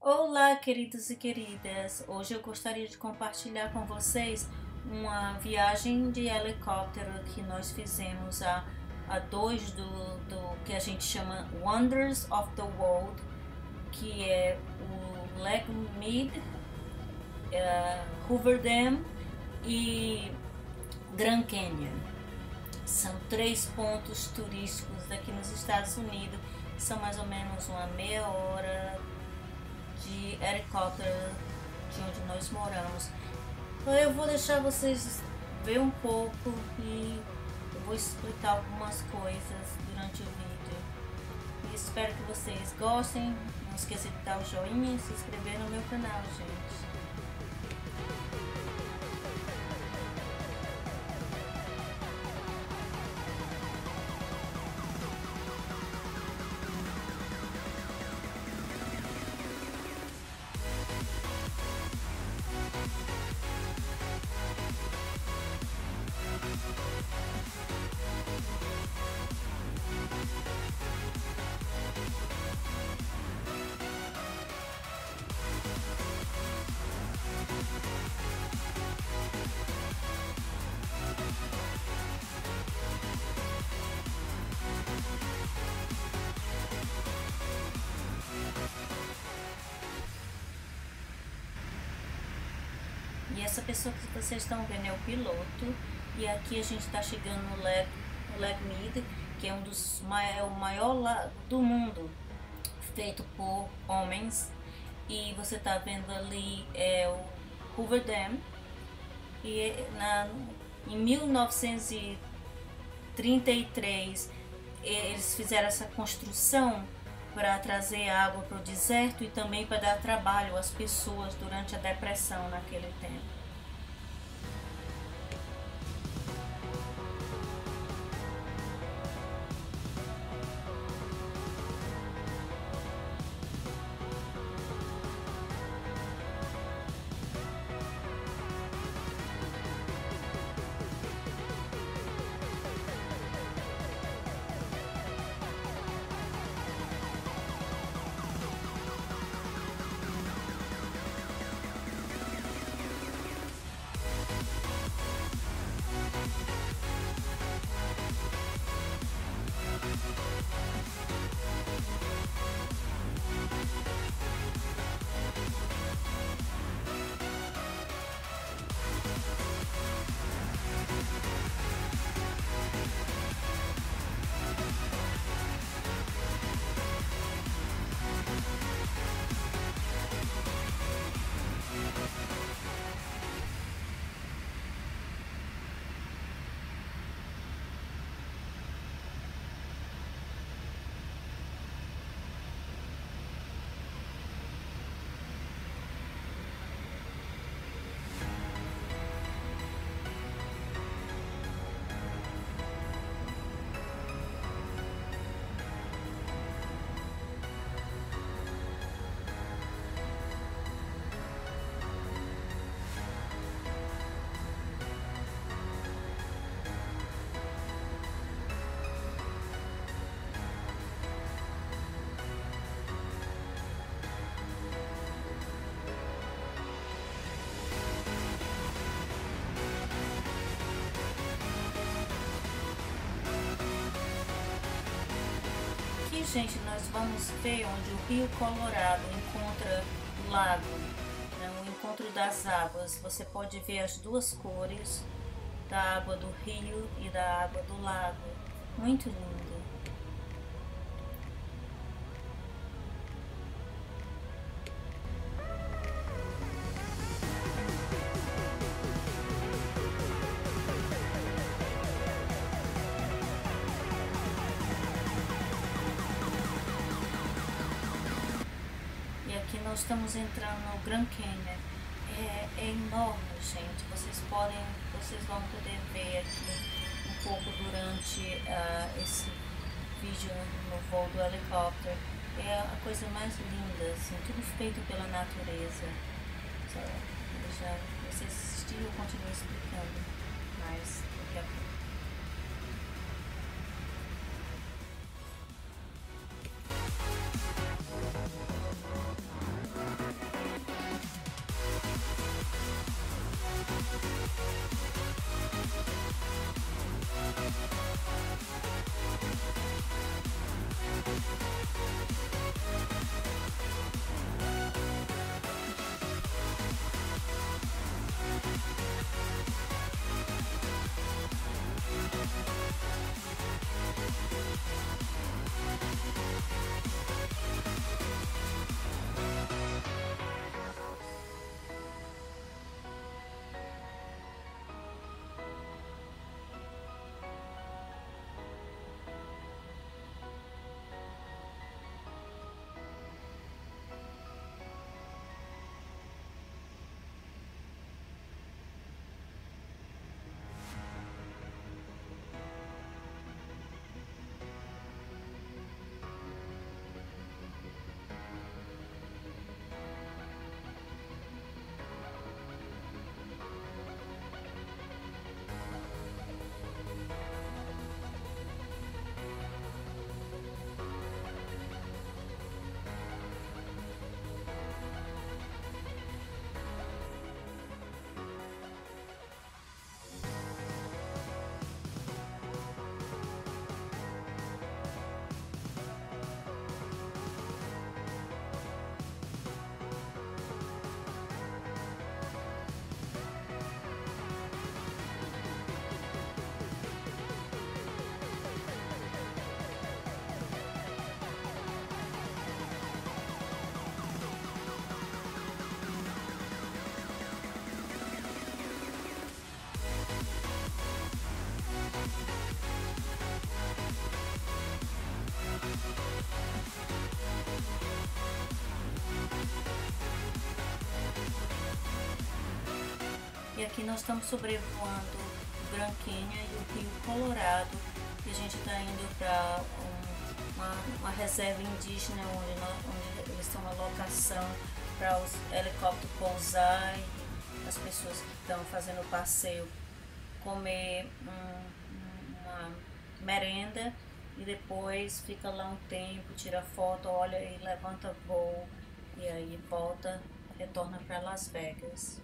Olá, queridos e queridas! Hoje eu gostaria de compartilhar com vocês uma viagem de helicóptero que nós fizemos a dois do que a gente chama Wonders of the World, que é o Lake Mead, Hoover Dam e Grand Canyon. São 3 pontos turísticos daqui nos Estados Unidos, são mais ou menos uma meia hora de helicóptero de onde nós moramos. Então eu vou deixar vocês ver um pouco e eu vou explicar algumas coisas durante o vídeo. E espero que vocês gostem. Não esqueça de dar o joinha e se inscrever no meu canal, gente. E essa pessoa que vocês estão vendo é o piloto. E aqui a gente está chegando no Lake Mead, que é o maior lago do mundo, feito por homens. E você está vendo ali o Hoover Dam. E em 1933 eles fizeram essa construção para trazer água para o deserto e também para dar trabalho às pessoas durante a depressão naquele tempo. Aqui, gente, nós vamos ver onde o Rio Colorado encontra o lago, né, o encontro das águas. Você pode ver as duas cores da água do rio e da água do lago. Muito lindo. Aqui nós estamos entrando no Grand Canyon. É enorme, gente. Vocês vão poder ver aqui um pouco durante esse vídeo no voo do helicóptero. É a coisa mais linda, assim, tudo feito pela natureza. Vocês assistiram, eu continuo explicando mais daqui a pouco. E aqui nós estamos sobrevoando o Grand Canyon e o Rio Colorado. E a gente está indo para uma reserva indígena onde eles têm uma locação para os helicópteros pousar e as pessoas que estão fazendo o passeio comer uma merenda e depois fica lá um tempo, tira foto, olha e levanta voo e aí volta, retorna para Las Vegas.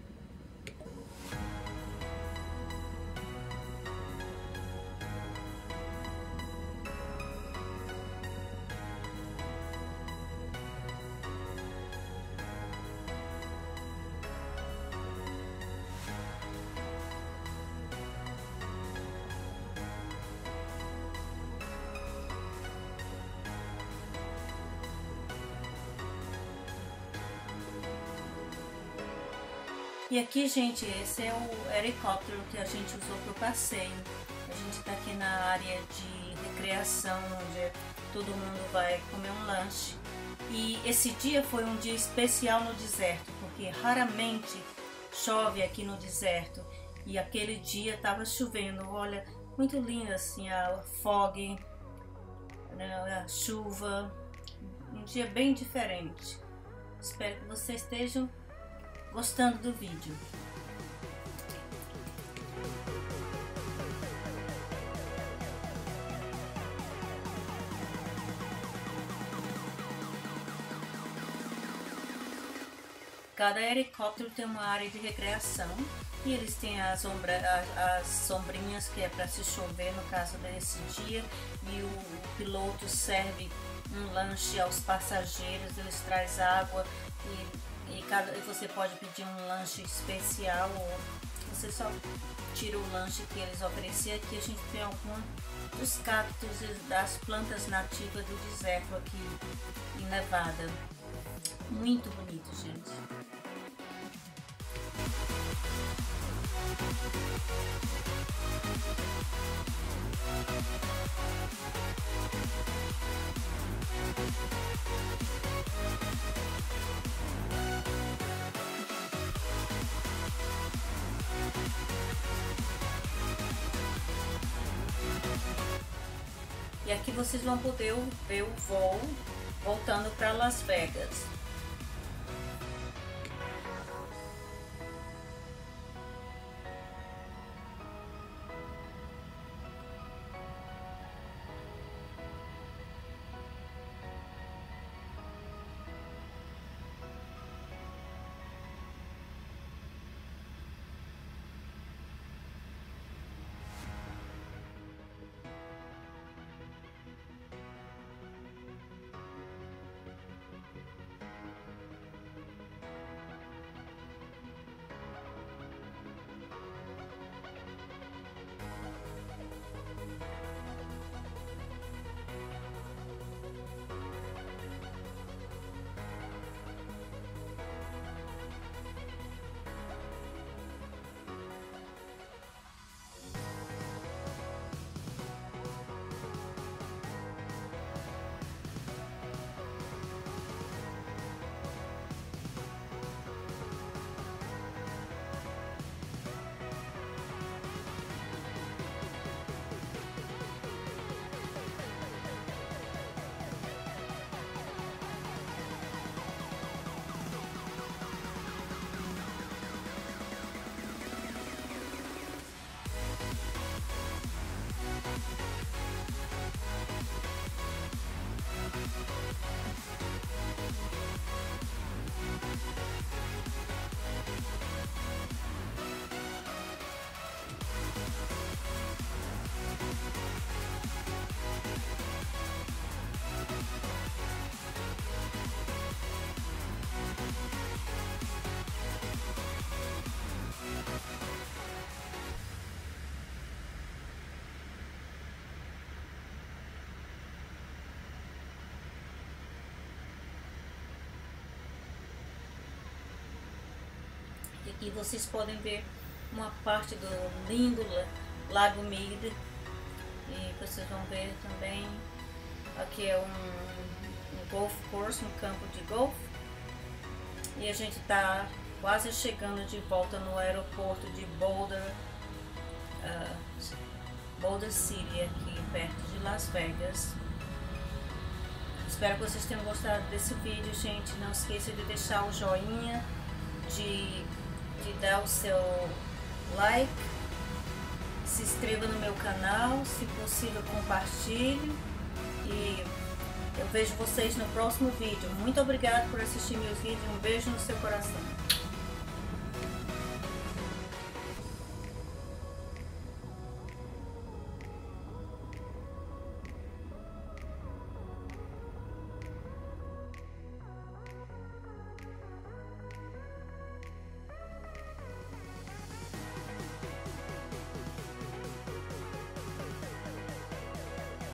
E aqui, gente, esse é o helicóptero que a gente usou para o passeio. A gente está aqui na área de recreação, onde todo mundo vai comer um lanche. E esse dia foi um dia especial no deserto, porque raramente chove aqui no deserto. E aquele dia estava chovendo, olha, muito lindo assim, a fog, né, a chuva. Um dia bem diferente. Espero que vocês estejam gostando do vídeo. Cada helicóptero tem uma área de recreação e eles têm as sombrinhas que é para se chover no caso desse dia, e o piloto serve um lanche aos passageiros, eles traz água e você pode pedir um lanche especial ou você só tira o lanche que eles ofereciam. Aqui a gente tem alguns dos cactos e das plantas nativas do deserto aqui em Nevada. Muito bonito, gente. E aqui vocês vão poder ver o voo voltando para Las Vegas. E vocês podem ver uma parte do lindo Lago Mead. E vocês vão ver também, aqui é um golf course, um campo de golfe. E a gente está quase chegando de volta no aeroporto de Boulder, Boulder City, aqui perto de Las Vegas. Espero que vocês tenham gostado desse vídeo, gente. Não esqueça de deixar o joinha, de dar o seu like, se inscreva no meu canal, se possível compartilhe, e eu vejo vocês no próximo vídeo. Muito obrigada por assistir meus vídeos, um beijo no seu coração.